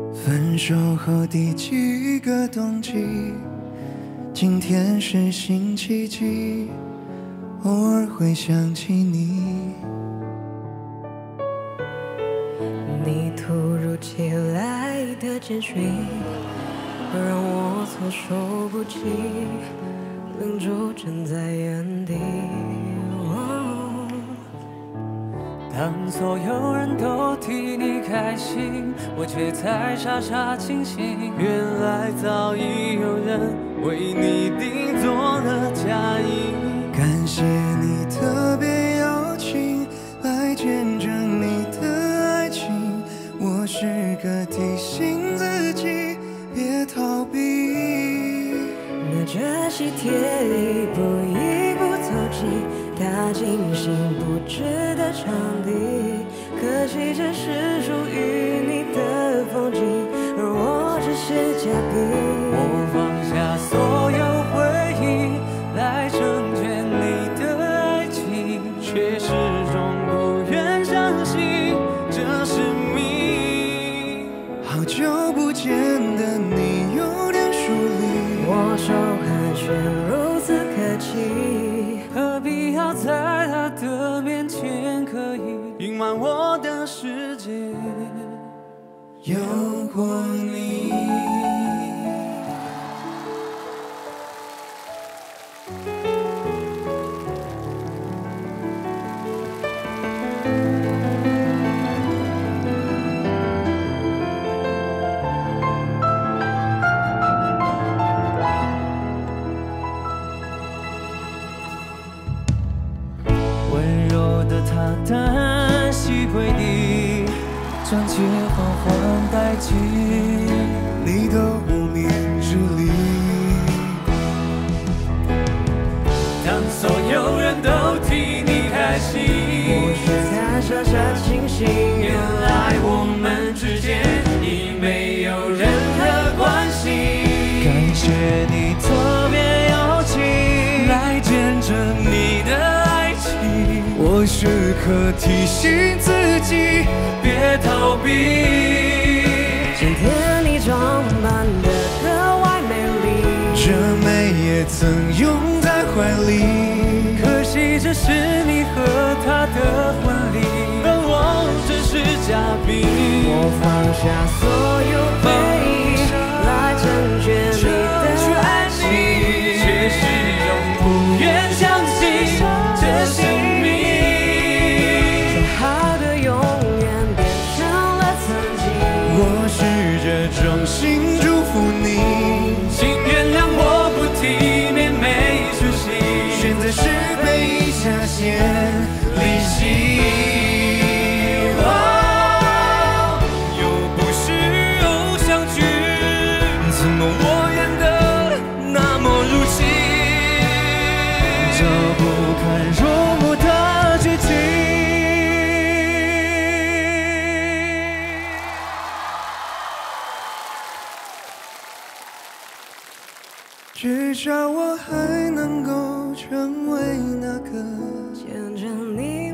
分手后第几个冬季，今天是星期几，偶尔会想起你。 你突如其来的简讯，让我措手不及，愣住站在原地。 当所有人都替你开心，我却在傻傻清醒。原来早已有人为你定做了嫁衣。 感谢你特别邀请来见证你的爱情，我时刻提醒自己别逃避。 拿着喜帖一步一步走进他精心布置的场地，可惜这是属于你的风景，而我只是嘉宾。 我放下所有回忆来成全你的爱情，却始终不愿相信这是命。 好久不见的你有点疏离， 握手寒暄如此客气， 何必要在他的面前刻意隐瞒我的世界， 有过你。 温柔的他单膝跪地，将结缓缓代替， 你都无名之理。 当所有人都替你开心， 我却在傻傻清醒。 原来我们之间已没有任何关系。感谢你特别邀请来见证你的爱情， 我时刻提醒自己别逃避。 今天你装扮得格外美丽， 这美也曾拥在怀里， 可惜这是你和他的婚礼，而我只是嘉宾。 我放下所有回忆来成全你的爱情， 却始终不愿相信这是命。 说好的永远变成了曾经， 我试着衷心祝福你， 请原谅我不体面没出息， 选择是被下线离席。 又不是偶像剧，怎么我演得那么入戏？这不堪入目的剧情。 至少我还能够成为那个见证你